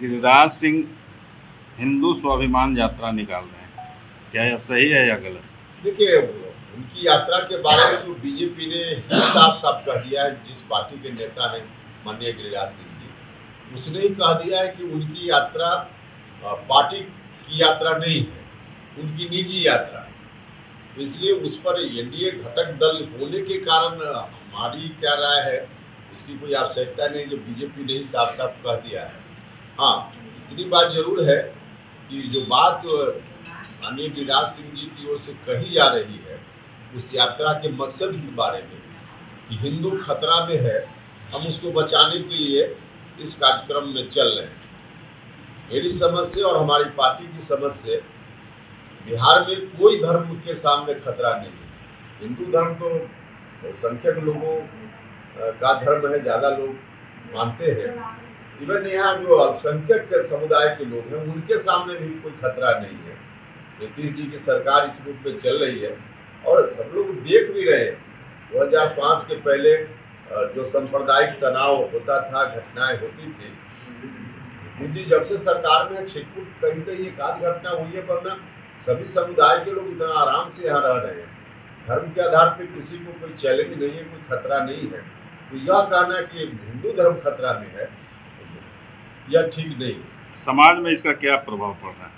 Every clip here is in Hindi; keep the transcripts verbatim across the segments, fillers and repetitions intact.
गिरिराज सिंह हिंदू स्वाभिमान यात्रा निकाल रहे हैं, क्या यह सही है या गलत? देखिए, उनकी यात्रा के बारे में तो बीजेपी ने साफ साफ कह दिया है। जिस पार्टी के नेता हैं माननीय गिरिराज सिंह जी, उसने ही कह दिया है कि उनकी यात्रा पार्टी की यात्रा नहीं है, उनकी निजी यात्रा है। तो इसलिए उस पर एनडीए घटक दल होने के कारण हमारी क्या राय है उसकी कोई आवश्यकता नहीं, जो बीजेपी ने ही साफ साफ कह दिया है। हाँ, इतनी बात जरूर है कि जो बात माननीय गिरिराज सिंह जी की ओर से कही जा रही है उस यात्रा के मकसद के बारे में कि हिंदू खतरा में है, हम उसको बचाने के लिए इस कार्यक्रम में चल रहे हैं। मेरी समझ से और हमारी पार्टी की समझ से बिहार में कोई धर्म के सामने खतरा नहीं है। हिंदू धर्म तो संख्यक लोगों का धर्म है, ज़्यादा लोग मानते हैं। इवन यहाँ जो अल्पसंख्यक समुदाय के लोग हैं उनके सामने भी कोई खतरा नहीं है। नीतीश जी की सरकार इस रूप में चल रही है और सब लोग देख भी रहे हैं। दो हज़ार पाँच के पहले जो सांप्रदायिक तनाव होता था, घटनाएं होती थी, नीतीश जी जब से सरकार में छिटपुट कहीं कहीं एक आध घटना हुई है, वरना सभी समुदाय के लोग इतना आराम से यहाँ रह रहे हैं। धर्म के आधार पर किसी को कोई चैलेंज नहीं है, कोई खतरा नहीं है। तो यह कहना कि हिंदू धर्म खतरा में है यह ठीक नहीं। समाज में इसका क्या प्रभाव पड़ रहा है?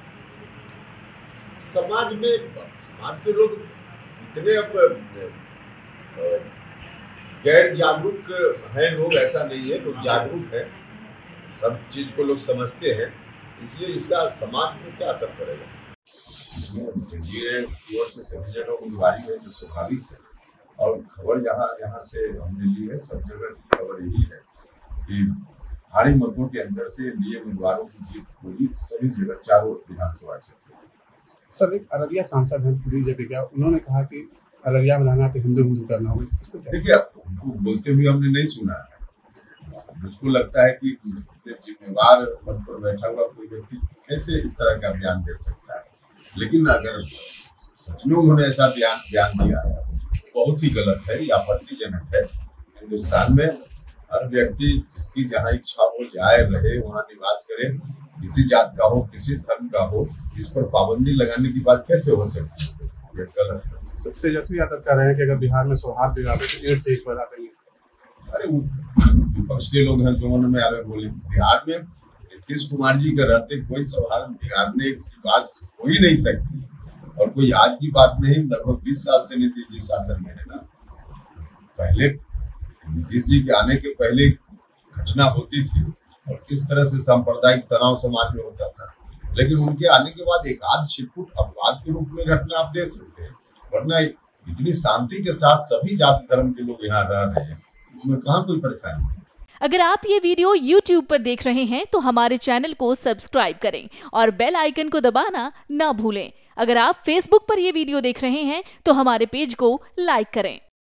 समाज में समाज के लोग इतने अब गैर जागरूक हैं लोग, ऐसा नहीं है, लोग जागरूक हैं, सब चीज को लोग समझते हैं। इसलिए इसका समाज में क्या असर पड़ेगा? इसमें एनडीए की ओर से सभी जगह उम्मीदवारी है जो स्वाभाविक है। और खबर जहाँ जहाँ से हमने ली है सब जगह की खबर यही है कि भारी मतों के अंदर से एनडीए उम्मीदवारों की जीत होगी सभी जगह, चारों विधानसभा क्षेत्रों में। सर, एक अररिया सांसद हैं पूरी जगह क्या, उन्होंने कहा कि अररिया में रहना तो हिंदू हिंदू करना होगा। देखिए, उनको बोलते हुए हमने नहीं सुना है। मुझको लगता है कि जिम्मेवार पद पर बैठा हुआ कोई व्यक्ति कैसे इस तरह का बयान दे सकता है। लेकिन अगर सच में उन्होंने ऐसा बयान बयान दिया है बहुत ही गलत है, या आपत्तिजनक है। हिंदुस्तान में हर व्यक्ति जिसकी जहाँ इच्छा हो जाए रहे, वहाँ निवास करे, किसी जात का हो किसी धर्म का हो, इस पर पाबंदी लगाने की बात कैसे हो सकती है? ये गलत है। तेजस्वी यादव कह रहे हैं कि अगर बिहार में सौहार्द बिगाड़े तो एड से बढ़ा देंगे। अरे विपक्ष के लोग हैं जो मन में आवे बोले। बिहार में नीतीश कुमार जी के रहते कोई सौहार्द बिगाड़ने की बात हो ही नहीं सकती। और कोई आज की बात नहीं, लगभग बीस साल से नीतीश जी शासन में है ना। पहले नीतीश जी के आने के पहले घटना होती थी और किस तरह से सांप्रदायिक तनाव समाज में होता था, लेकिन उनके आने के बाद एक आध छिटपुट अपवाद के रूप में घटना आप दे सकते हैं, वरना इतनी शांति के साथ सभी जाति धर्म के लोग यहाँ रह रहे हैं, इसमें कहाँ कोई परेशानी है। अगर आप ये वीडियो यूट्यूब पर देख रहे हैं तो हमारे चैनल को सब्सक्राइब करें और बेल आइकन को दबाना ना भूलें। अगर आप फेसबुक पर ये वीडियो देख रहे हैं तो हमारे पेज को लाइक करें।